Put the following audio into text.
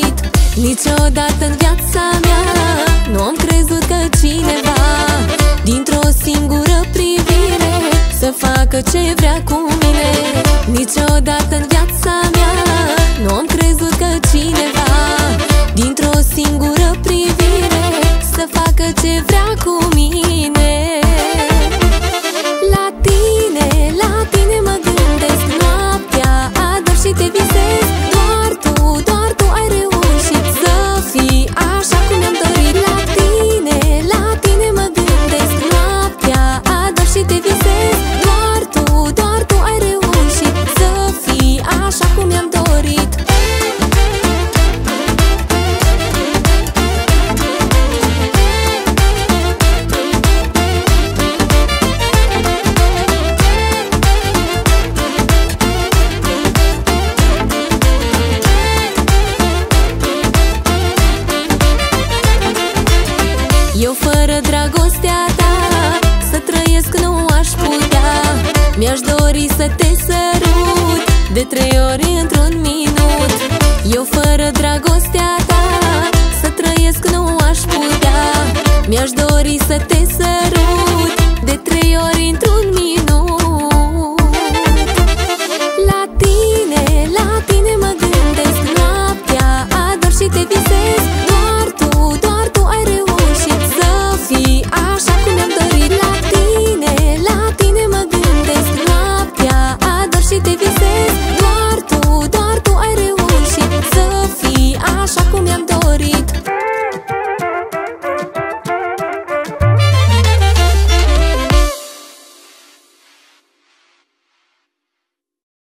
dorit. Niciodată în viața mea nu am crezut că cineva dintr-o singură privire să facă ce vrea cu mine. Niciodată în viața mea nu am crezut că cineva dintr-o singură privire să facă ce vrea cu mine. La tine mă gândesc noaptea, ador și te visez. Doar tu ai reușit să fii așa cum mi-am dorit. La tine mă gândesc noaptea, ador și te visez. Doar tu ai reușit să fii așa cum mi-am dorit. Eu fără dragostea ta să trăiesc nu aș putea. Mi-aș dori să te sărut de 3 ori într-un minut. Eu fără dragostea ta să trăiesc nu aș putea. Mi-aș dori să te sărut